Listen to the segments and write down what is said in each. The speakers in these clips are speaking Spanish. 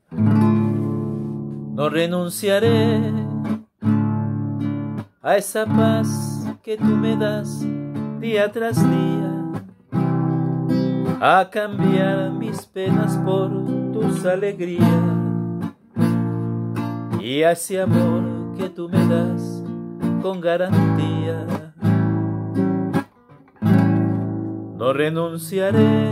No renunciaré a esa paz que tú me das día tras día, a cambiar mis penas por tus alegrías, y a ese amor que tú me das con garantía. No renunciaré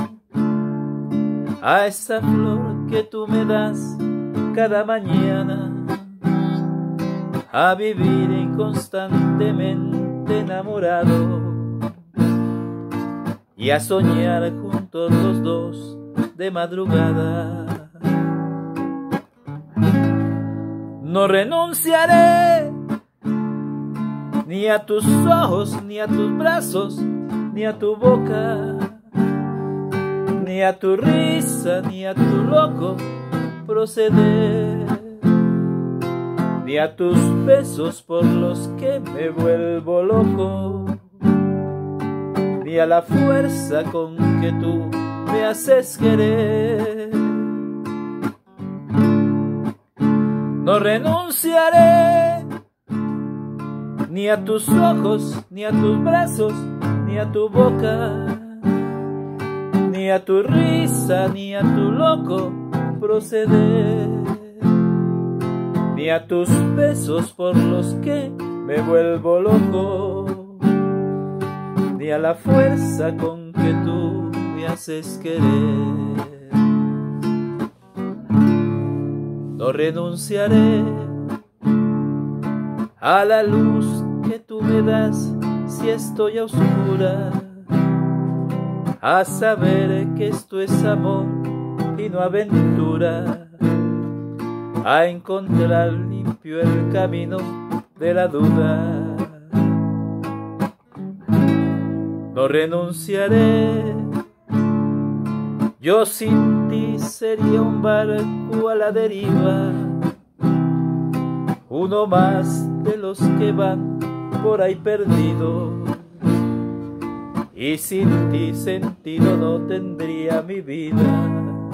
a esa flor que tú me das cada mañana, a vivir constantemente enamorado y a soñar juntos los dos de madrugada. No renunciaré ni a tus ojos, ni a tus brazos, ni a tu boca, ni a tu risa, ni a tu loco proceder, ni a tus besos por los que me vuelvo loco, ni a la fuerza con que tú me haces querer. No renunciaré ni a tus ojos, ni a tus brazos, ni a tu boca, ni a tu risa, ni a tu loco proceder, ni a tus besos por los que me vuelvo loco, ni a la fuerza con que tú me haces querer. No renunciaré a la luz que tú me das si estoy a oscuras, a saber que esto es amor y no aventura, a encontrar limpio el camino de la duda. No renunciaré, yo sin ti sería un barco a la deriva, uno más de los que van por ahí perdido, y sin ti sentido no tendría mi vida.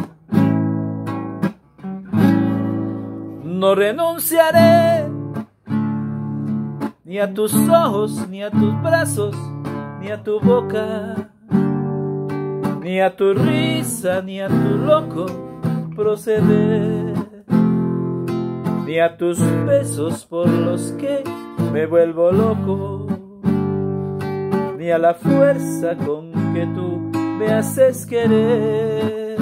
No renunciaré ni a tus ojos, ni a tus brazos, ni a tu boca, ni a tu risa, ni a tu loco proceder, ni a tus besos por los que me vuelvo loco, ni a la fuerza con que tú me haces querer.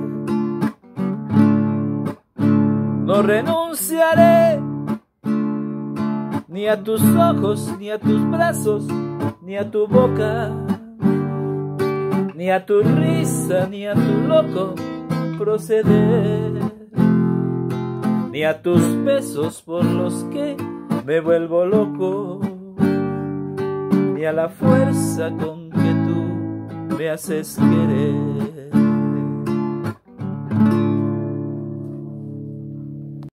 No renunciaré ni a tus ojos, ni a tus brazos, ni a tu boca, ni a tu risa, ni a tu loco proceder, ni a tus besos por los que me vuelvo loco, ni a la fuerza con que tú me haces querer.